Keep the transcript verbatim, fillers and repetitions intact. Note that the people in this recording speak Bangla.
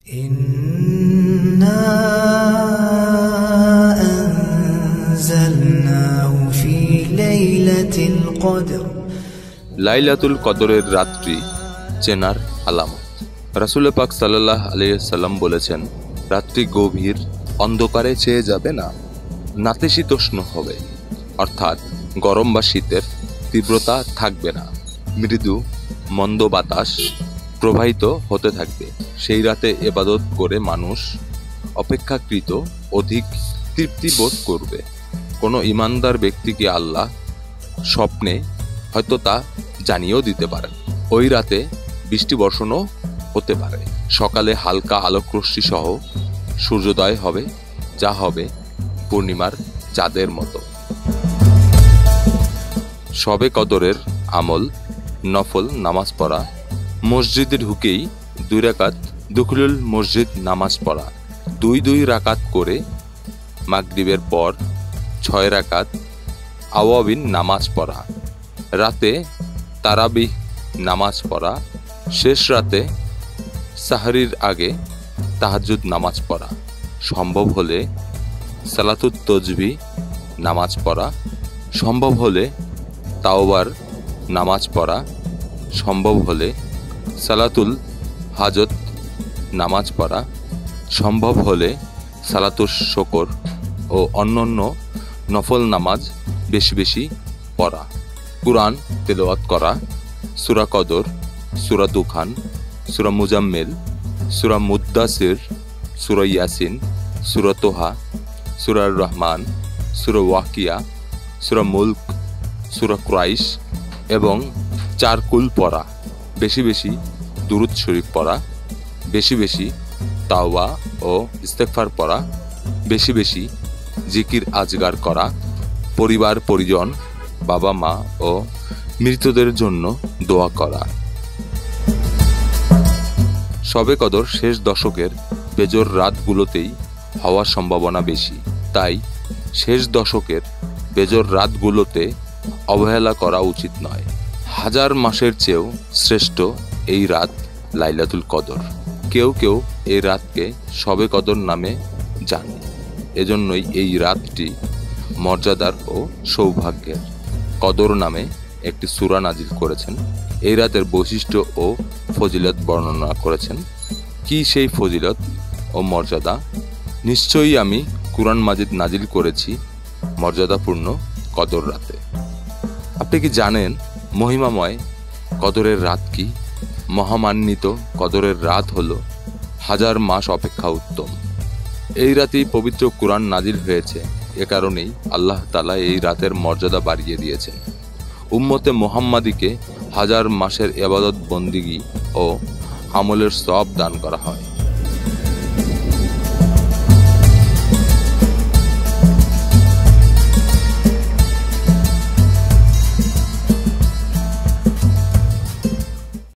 إنا أنزلناه في ليلة القدر লাইলাতুল কদরের রাত্রি চেনার আলামত। রাসূল পাক সাল্লাল্লাহু আলাইহি সাল্লাম বলেছেন, রাত্রি গভীর অন্ধকারে চেয়ে যাবে না, নাতিশীতোষ্ণ হবে, অর্থাৎ গরম বা শীতের তীব্রতা থাকবে না, মৃদু মন্দ বাতাস প্রবাহিত হতে থাকবে। সেই রাতে ইবাদত করে মানুষ অপেক্ষাকৃত অধিক তৃপ্তি বোধ করবে। কোনো ইমানদার ব্যক্তিকে আল্লাহ স্বপ্নে হয়তো তা জানিয়েও দিতে পারেন। ওই রাতে বৃষ্টি বর্ষণও হতে পারে। সকালে হালকা আলোকরশ্মি সহ সূর্যোদয় হবে, যা হবে পূর্ণিমার চাঁদের মতো। শবে কদরের আমল: নফল নামাজ পড়া, মসজিদে ঢুকেই দুই রাকাত দুখুলুল মসজিদ নামাজ পড়া, দুই দুই রাকাত করে মাগরিবের পর ছয় রাকাত আওয়াবিন নামাজ পড়া, রাতে তারাবিহ নামাজ পড়া, শেষ রাতে সাহরির আগে তাহাজ্জুদ নামাজ পড়া, সম্ভব হলে সালাতুত তসবিহ নামাজ পড়া, সম্ভব হলে তাওবার নামাজ পড়া, সম্ভব হলে সালাতুল হাজত নামাজ পড়া, সম্ভব হলে সালাতুল শুকর ও অন্যান্য নফল নামাজ বেশি বেশি পড়া, কুরআন তেলাওয়াত করা, সূরা কদর, সূরা দুখান, সূরা মুজাম্মিল, সূরা মুদ্দাসির, সূরা ইয়াসিন, সূরা তোহা, সূরা রহমান, সূরা ওয়াকিয়া, সূরা মুলক, সূরা কুরাইশ এবং চার কুল পড়া, বেশি বেশি দুরূদ শরীফ পড়া, বেশি বেশি তাওবা ও ইস্তেগফার পড়া, বেশি বেশি জিকির আজগার করা, পরিবার পরিজন বাবা মা ও মৃতদের জন্য দোয়া করা। শবে কদর শেষ দশকের বেজোর রাতগুলোতেই হওয়ার সম্ভাবনা বেশি, তাই শেষ দশকের বেজোর রাতগুলোতে অবহেলা করা উচিত নয়। হাজার মাসের চেয়েও শ্রেষ্ঠ এই রাত লাইলাতুল কদর। কেউ কেউ এই রাতকে শবে কদর নামে জানে, এজন্যই এই রাতটি মর্যাদার ও সৌভাগ্যের। কদর নামে একটি সূরা নাজিল করেছেন। এই রাতের বৈশিষ্ট্য ও ফজিলত বর্ণনা করেছেন। কি সেই ফজিলত ও মর্যাদা? নিশ্চয়ই আমি কুরআন মাজিদ নাজিল করেছি মর্যাদাপূর্ণ কদর রাতে। আপনি কি জানেন মহিমাময় কদরের রাত কি? মহামান্বিত কদরের রাত হলো হাজার মাস অপেক্ষা উত্তম। এই রাতেই পবিত্র কুরআন নাজিল হয়েছে। এ কারণেই আল্লাহ তাআলা এই রাতের মর্যাদা বাড়িয়ে দিয়েছেন। উম্মতে মুহাম্মাদীকে হাজার মাসের ইবাদত বন্দিগি ও আমলের সওয়াব দান করা হয়।